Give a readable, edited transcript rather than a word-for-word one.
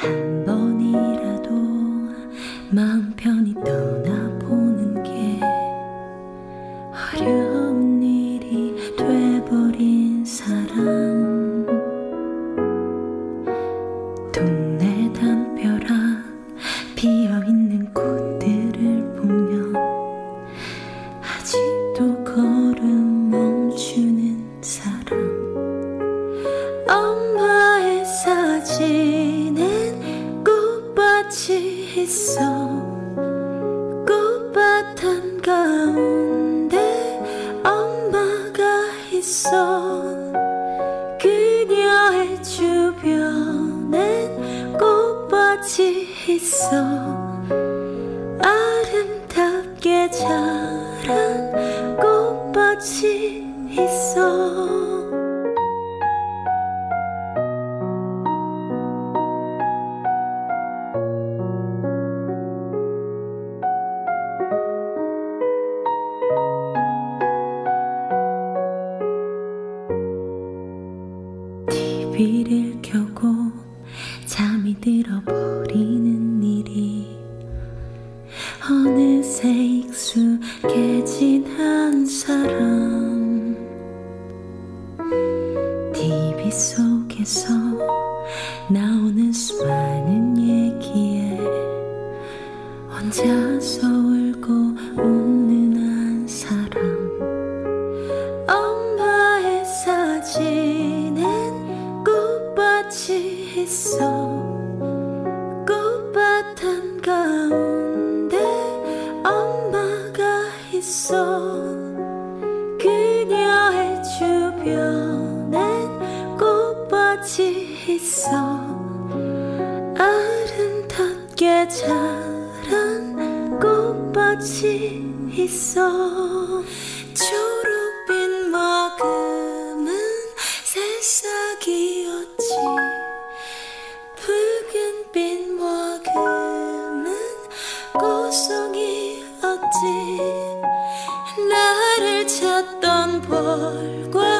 한 번이라도 마음 편히 떠나보는 게 어려운 일이 돼버린 사람. 동네 담벼락 비어있는 꽃들을 보면 아직도 걸음 멈추는 사람. 엄마의 사진엔 꽃밭이 있어. 꽃밭 한가운데 엄마가 있어. 그녀의 주변엔 꽃밭이 있어. 아름답게 자란 꽃밭이 있어. TV를 켜고 잠이 들어버리는 일이 어느새 익숙해진 한 사람. TV 속에서 나오는 수많은 얘기에 혼자서 울고 웃는 한 사람. 엄마의 사진엔 꽃밭이 있어. 꽃밭 한가운데 엄마가 있어. 그녀의 주변엔 꽃밭이 있어. 아름답게 자란 꽃밭이 있어. 초록빛 머금은 새싹이었지. 붉은빛 머금은 꽃송이였지. 나를 찾던 벌과